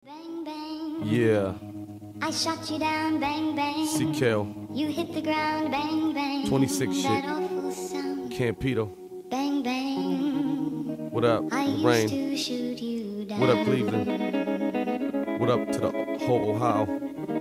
Bang, bang. Yeah. I shot you down, bang, bang. ccal. You hit the ground, bang, bang. 26 shit. That awful sound. Campito. Bang, bang. What up, I used Rain? to shoot you down. What up, Cleveland? What up to the whole Ohio?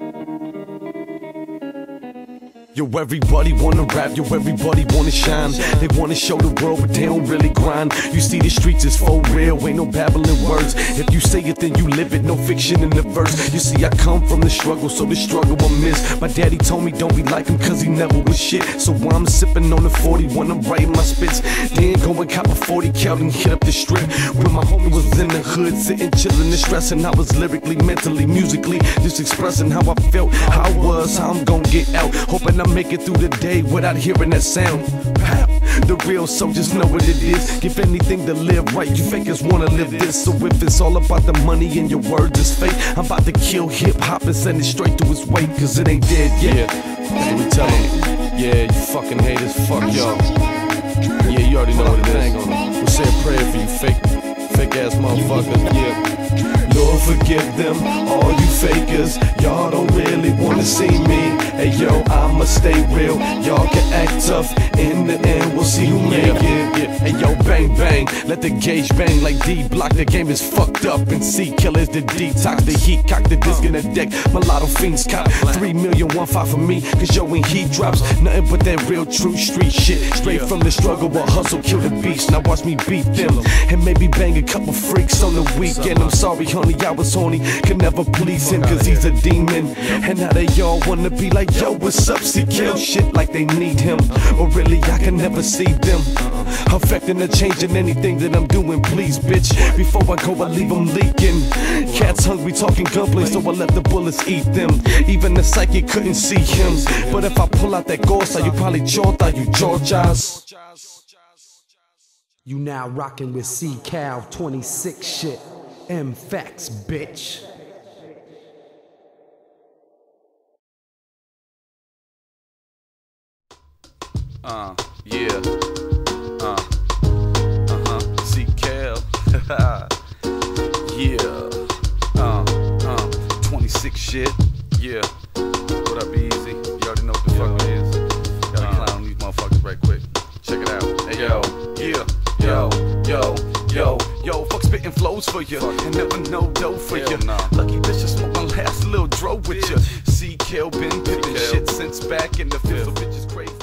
Yo, everybody wanna rap, yo, everybody wanna shine. They wanna show the world, but they don't really grind. You see the streets is for real, ain't no babbling words. If you say it, then you live it, no fiction in the verse. You see, I come from the struggle, so the struggle I miss. My daddy told me don't be like him, cause he never was shit. So while I'm sipping on the 40 when I'm writing my spits, then go and cop a 40 cal and hit up the strip. When my homie was in the hood, sitting, chilling and stressing, I was lyrically, mentally, musically, just expressing how I felt, how I was, how I'm gonna get out. Hoping I make it through the day without hearing that sound. Pow. The real soldiers know what it is. Give anything to live right, you fakers wanna live this. So if it's all about the money and your words is fake, I'm about to kill hip-hop and send it straight to its weight, cause it ain't dead yet. Yeah, we tell them, yeah, you fucking haters, fuck y'all. Yeah, you already know what it is. We'll say a prayer for you fake ass motherfuckers, yeah. Lord forgive them, all you fakers. Y'all don't really wanna see me. Hey yo, I'ma stay real. Y'all can act tough. In the end, we'll see who make it. Hey yo, bang bang, let the gauge bang like D-Block. The game is fucked up and ccal is the detox. The heat cock the disc in the deck. Mulatto fiends cop 3 million 1.5 for me. Cause yo, when he drops, nothing but that real true street shit. Straight from the struggle, but hustle kill the beast. Now watch me beat them and maybe bang a couple freaks on the weekend. I'm sorry, honey, I was horny, could never please him, cause he's a demon. And now they all wanna be like, yo, what's up, ccal? Shit like they need him, or really I can never see them affecting or changing anything that I'm doing. Please, bitch, before I go I leave them leaking. Cats hungry, talking gunplay, so I let the bullets eat them. Even the psychic couldn't see him, but if I pull out that gorsa, you probably chota, you Georgias. You now rockin' with ccal 26 shit. M-Facts, bitch. Yeah. ccal. Yeah. 26 shit. Yeah. What up, Easy? You already know what the fuck it is. Gotta clown these motherfuckers right quick. Check it out. Hey yo. Yeah. Yo, fuck spitting flows for you, and never no dough for you. Lucky bitch, I smoke my last little dro with you. ccal been pippin' shit since back in the 5th, so bitches crazy.